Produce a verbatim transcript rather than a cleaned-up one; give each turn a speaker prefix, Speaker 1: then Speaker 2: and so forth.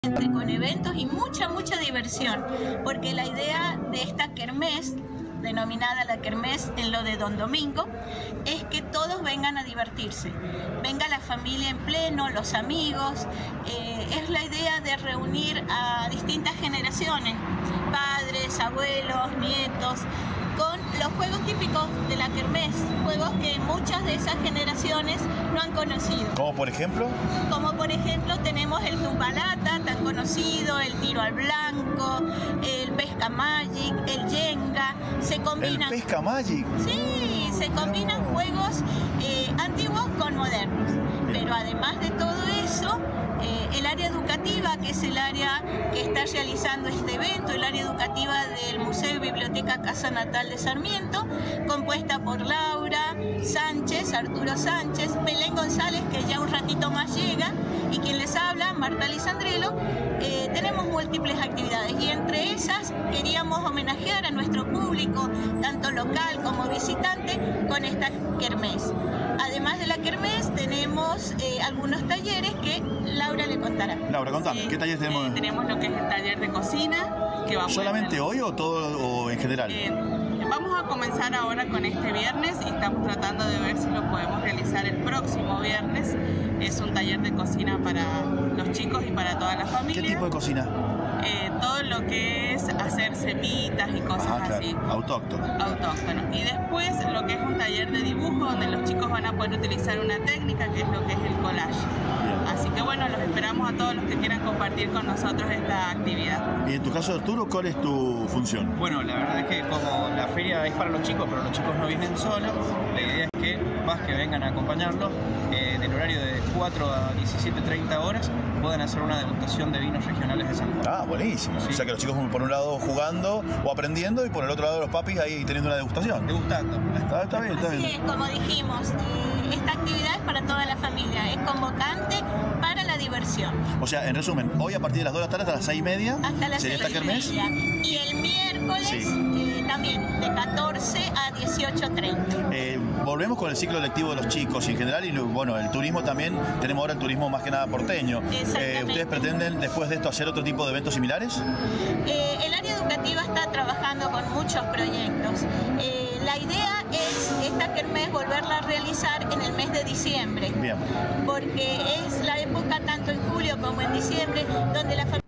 Speaker 1: con eventos y mucha, mucha diversión, porque la idea de esta kermés, denominada la kermés en lo de Don Domingo, es que todos vengan a divertirse, venga la familia en pleno, los amigos, eh, es la idea de reunir a distintas generaciones, padres, abuelos, nietos, con los juegos típicos de la kermés, juegos que muchas de esas generaciones no han conocido.
Speaker 2: ¿Como por ejemplo?
Speaker 1: Como por ejemplo tenemos el tumbalata, tan conocido, el tiro al blanco, el pesca magic, el yenga, se combinan...
Speaker 2: ¿El pesca magic?
Speaker 1: Sí, se combinan no. juegos eh, antiguos con modernos, pero además de todo eso, eh, el área educativa, que es el área que está realizando este evento, el área educativa del Museo y Biblioteca Casa Natal de Sarmiento, compuesta por Laura Sánchez, Arturo Sánchez, Belén González, que ya un ratito más llega, y quien les habla, Marta Lisandrelo. Eh, tenemos múltiples actividades y entre esas queríamos homenajear a nuestro público, tanto local como visitante, con esta kermés. Además de la kermés tenemos eh, algunos talleres que Laura le contará.
Speaker 2: Laura, contame, sí, ¿qué talleres tenemos?
Speaker 3: Eh, tenemos lo que es el taller de cocina. Que va
Speaker 2: ¿Solamente hoy o todo o en general?
Speaker 3: Eh, vamos a comenzar ahora con este viernes y estamos tratando de ver si lo podemos realizar el próximo viernes. Es un taller de cocina para los chicos y para toda la familia.
Speaker 2: ¿Qué tipo de cocina?
Speaker 3: Eh, todo lo que es hacer semitas y cosas
Speaker 2: ah, claro.
Speaker 3: así.
Speaker 2: Autóctono.
Speaker 3: Autóctono. Y después lo que es un taller de dibujo donde los chicos van a poder utilizar una técnica que es lo que es el collage. Bien. Así que bueno, los esperamos a todos los que quieran compartir con nosotros esta actividad.
Speaker 2: Y en tu caso, Arturo, ¿cuál es tu función?
Speaker 4: Bueno, la verdad es que como la feria es para los chicos, pero los chicos no vienen solos, la idea es que más que vengan a acompañarlos, eh, del horario de cuatro a diecisiete treinta horas, puedan hacer una degustación de vinos regionales de San Juan.
Speaker 2: Ah, buenísimo. Sí. O sea que los chicos por un lado jugando o aprendiendo y por el otro lado los papis ahí teniendo una degustación.
Speaker 4: Degustando.
Speaker 2: Está, está bien, está
Speaker 1: Así
Speaker 2: bien.
Speaker 1: es, como dijimos, eh, esta actividad es para toda la familia, es convocante para la diversión.
Speaker 2: O sea, en resumen, hoy a partir de las dos de la tarde hasta las seis y media
Speaker 1: hasta las
Speaker 2: sería
Speaker 1: seis
Speaker 2: esta kermés.
Speaker 1: Y media. Y el miércoles sí. eh, también de catorce a dieciocho treinta.
Speaker 2: Eh, volvemos con el ciclo lectivo de los chicos y en general, y bueno, el turismo también, tenemos ahora el turismo más que nada porteño. Eh, ¿Ustedes pretenden después de esto hacer otro tipo de eventos similares?
Speaker 1: Eh, el área educativa está trabajando con muchos proyectos. Eh, la idea es esta kermés volverla a realizar en el mes de diciembre.
Speaker 2: Bien.
Speaker 1: Porque es la época tanto en julio como en diciembre donde la familia